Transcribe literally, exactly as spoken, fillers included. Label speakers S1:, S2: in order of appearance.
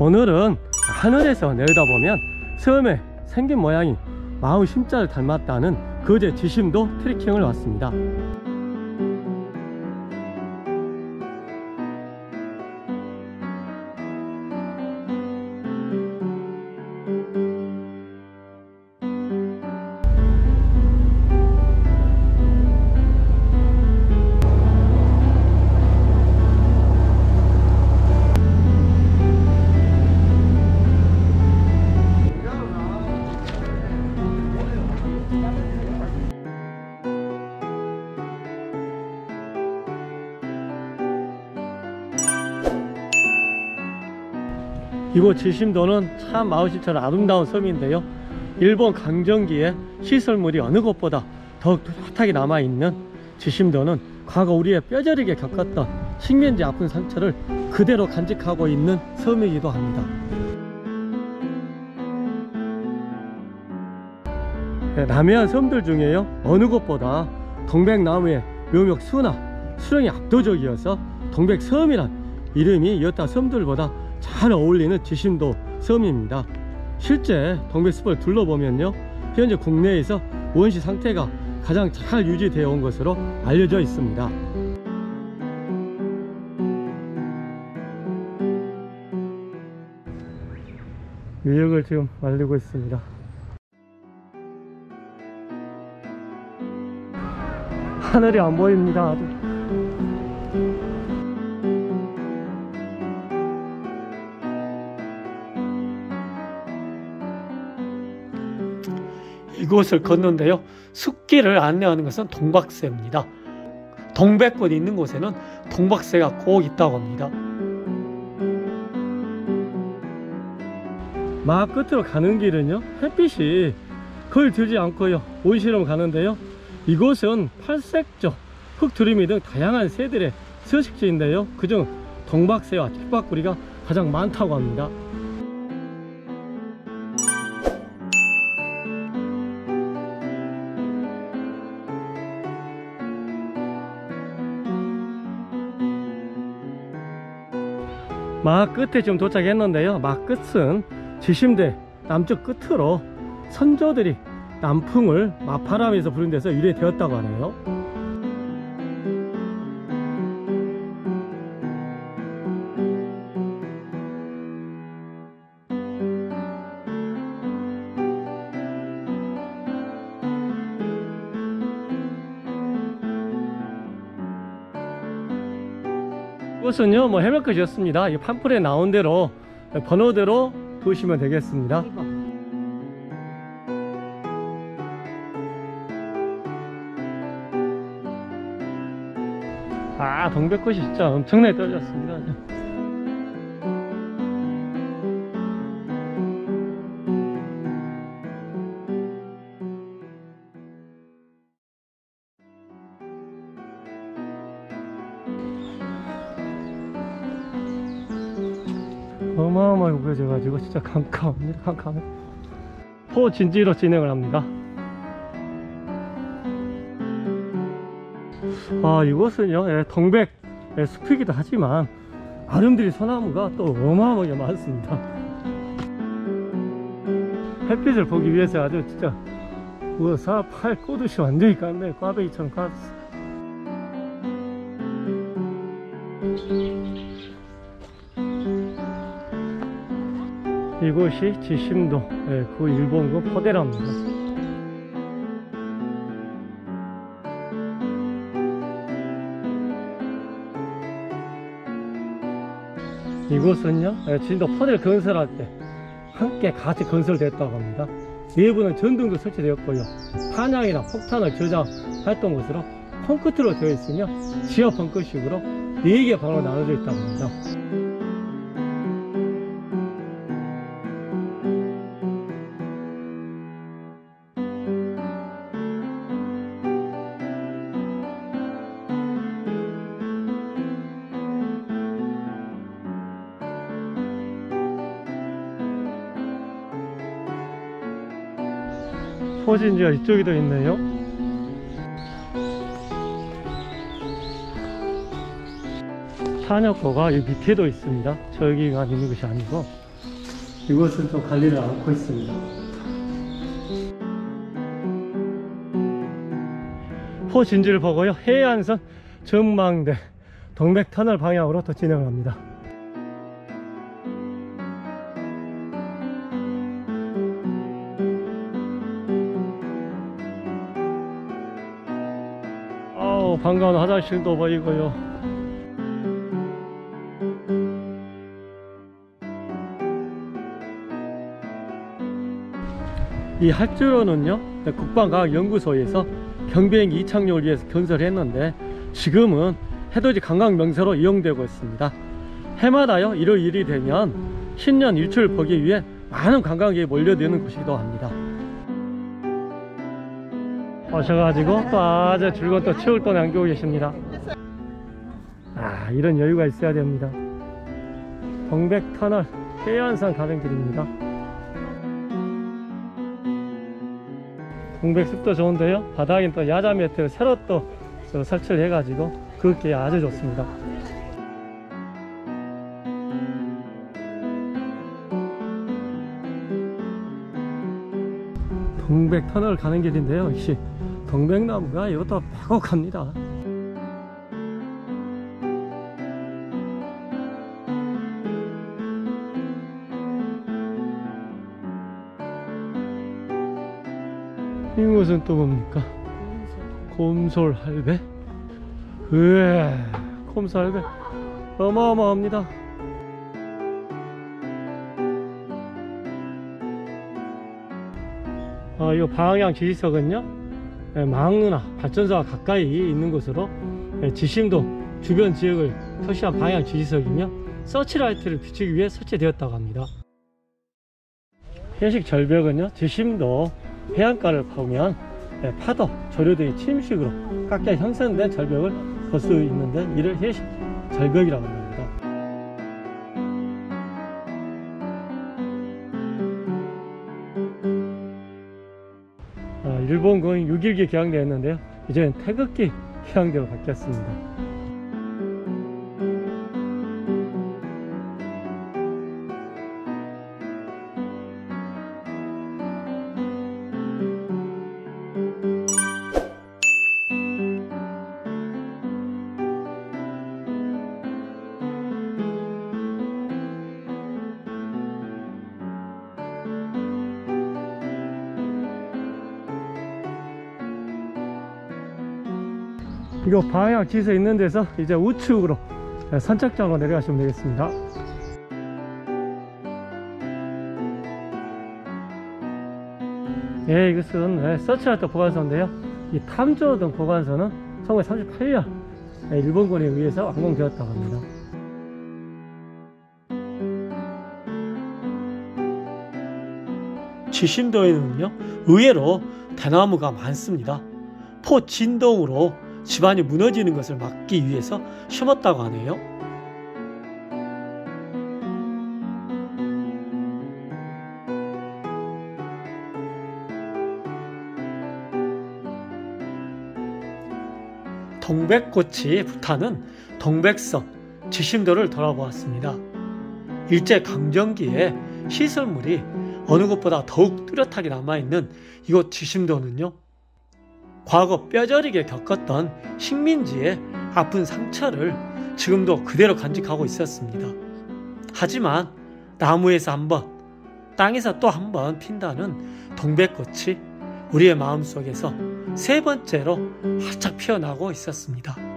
S1: 오늘은 하늘에서 내려다보면 섬의 생긴 모양이 마을 심자를 닮았다는 거제 지심도 트레킹을 왔습니다. 이곳 지심도는 참 마을심처럼 아름다운 섬인데요, 일본 강점기에 시설물이 어느 곳보다 더욱 뚜렷하게 남아있는 지심도는 과거 우리의 뼈저리게 겪었던 식민지 아픈 상처를 그대로 간직하고 있는 섬이기도 합니다. 남해안 섬들 중에요, 어느 곳보다 동백나무의 묘목 수나 수령이 압도적이어서 동백섬이란 이름이 여타 섬들보다 잘 어울리는 지심도 섬입니다. 실제 동백숲을 둘러보면요, 현재 국내에서 원시 상태가 가장 잘 유지되어 온 것으로 알려져 있습니다. 미역을 지금 말리고 있습니다. 하늘이 안 보입니다. 아주. 이곳을 걷는데요, 숲길을 안내하는 것은 동박새입니다. 동백꽃이 있는 곳에는 동박새가 꼭 있다고 합니다. 마을 끝으로 가는 길은요, 햇빛이 거의 들지 않고요, 온실로 가는데요, 이곳은 팔색조, 흑두루미 등 다양한 새들의 서식지인데요, 그중 동박새와 틱박구리가 가장 많다고 합니다. 마을 끝에 지금 도착했는데요, 마을 끝은 지심대 남쪽 끝으로 선조들이 남풍을 마파람에서 부른 데서 유래되었다고 하네요. 이곳은요, 뭐 해변까지 였습니다. 이 판풀에 나온 대로 번호대로 보시면 되겠습니다. 아, 동백꽃이 진짜 엄청나게 떨어졌습니다. 어마어마하게 우겨져가지고 진짜 캄캄합니다. 캄캄해. 포진지로 진행을 합니다. 아, 이곳은요, 예, 동백 예, 숲이기도 하지만 아름드리 소나무가 또 어마어마하게 많습니다. 햇빛을 보기 위해서 아주 진짜 우사 팔 꼬듯이 완전히 깠네. 꽈배기처럼 깠어. 이곳이 지심도, 예, 그 일본군 포대라입니다. 이곳은요, 예, 지심도 포대를 건설할 때 함께 같이 건설됐다고 합니다. 내부는 전등도 설치되었고요, 탄약이나 폭탄을 저장했던 곳으로 콘크리트로 되어 있으며 지하 벙커식으로 네 개 방으로 나눠져 있다고 합니다. 포진지가 이쪽에도 있네요. 탄약고가 이 밑에도 있습니다. 저기가 있는 것이 아니고 이곳은 좀 관리를 않고 있습니다. 포 진지를 보고요, 해안선 전망대 동백터널 방향으로 또 진행을 합니다. 아우, 반가운 화장실도 보이고요. 이 할주로는요, 국방과학연구소에서 경비행기 이착륙을 위해서 건설했는데 지금은 해돋이 관광 명소로 이용되고 있습니다. 해마다요 일월 일일이 되면 신년 일출을 보기 위해 많은 관광객이 몰려드는 곳이기도 합니다. 오셔가지고 또 아주 즐거운 또 추억을 또 남기고 계십니다. 아, 이런 여유가 있어야 됩니다. 동백터널 해안선 가는 길입니다. 동백숲도 좋은데요, 바닥엔 또 야자 매트를 새로 또 설치를 해가지고 걷기에 아주 좋습니다. 동백터널 가는 길인데요, 역시 동백나무가 이것도 빼곡합니다. 이곳은 또 뭡니까? 곰솔 할배? 으에, 곰솔 할배 어마어마합니다. 어, 이 방향 지지석은요, 망누나 발전소가 가까이 있는 곳으로 지심도 주변 지역을 표시한 방향 지지석이며 서치라이트를 비추기 위해 설치되었다고 합니다. 해식 절벽은요, 지심도 해안가를 보면 파도, 조류 등의 침식으로 각각 형성된 절벽을 볼 수 있는데 이를 해식 절벽이라고 합니다. 아, 일본군 육 일기 개항되었는데요, 이제는 태극기 개항대로 바뀌었습니다. 이거 방향 지서 있는 데서 이제 우측으로 선착장으로 내려가시면 되겠습니다. 예, 이것은 서치라이트 보관소인데요, 이 탐조등 보관소는 천구백삼십팔 년 일본군에 의해서 완공되었다고 합니다. 지심도에는요, 의외로 대나무가 많습니다. 포 진동으로 집안이 무너지는 것을 막기 위해서 심었다고 하네요. 동백꽃이 불타는 동백섬 지심도를 돌아보았습니다. 일제강점기에 시설물이 어느 곳보다 더욱 뚜렷하게 남아있는 이곳 지심도는요, 과거 뼈저리게 겪었던 식민지의 아픈 상처를 지금도 그대로 간직하고 있었습니다. 하지만 나무에서 한 번, 땅에서 또 한 번 핀다는 동백꽃이 우리의 마음속에서 세 번째로 활짝 피어나고 있었습니다.